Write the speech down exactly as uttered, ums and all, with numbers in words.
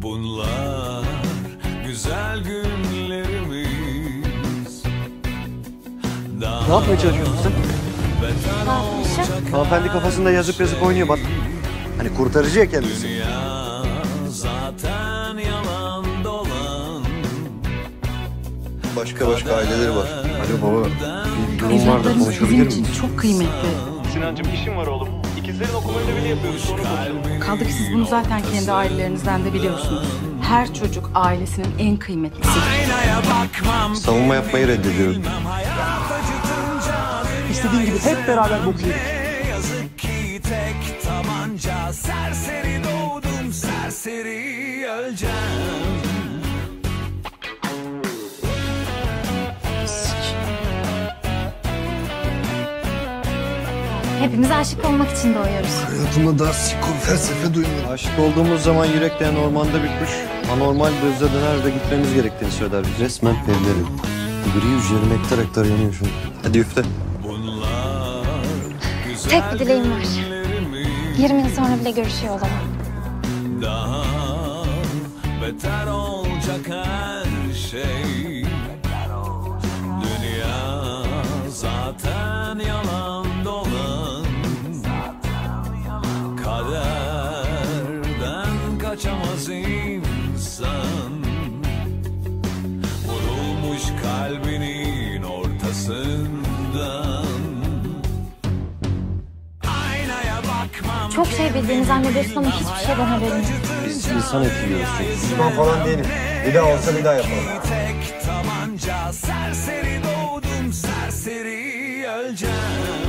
Bunlar güzel günlerimiz. Ne yapmaya çalışıyorsun sen? Ne yapmışım? Hanımefendi kafasında yazıp yazıp oynuyor bak. Hani kurtarıcı ya kendisi. Dünya zaten yalan dolan. Başka başka aileleri var. Alo baba, bir durum var da Evlatlarımız konuşabilir bizim miyim? için çok kıymetli. Sinancığım işim var oğlum. İkizlerin okuma ödevini yapıyoruz. Sonra konuşalım. Kaldı ki siz bunu zaten kendi ailelerinizden de biliyorsunuz. Her çocuk ailesinin en kıymetlisi. Savunma yapmayı reddediyorum. İstediğin gibi hep beraber bok yedik. Yazık ki tek tabanca, serseri doğdum, serseri öleceğim. Hepimiz aşık olmak için doğuyoruz. Hayatımda daha siko felsefe duymadım. Aşık olduğumuz zaman yürekten ormanda bir kuş anormal bir hızla döner de gitmemiz gerektiğini söyler. Resmen perilerim. Gri yüzlerim hektar hektar yanıyor şu an. Hadi üfle. Tek bir dileğim var. yirmi yıl sonra bile görüşüyor olalım. Daha beter olacak her şey. Dünya zaten yalan dolan. Kaderden kaçamaz insan. Vurulmuş kalbinin ortasından. Çok şey bildiğini zannediyorsun ama hiçbir şeyden haberin yok. Biz insan etkiliyoruz çünkü. Düşman falan değilim. Bir daha olsa bir daha yapalım. Tek tabanca, serseri doğdum, serseri öleceğim.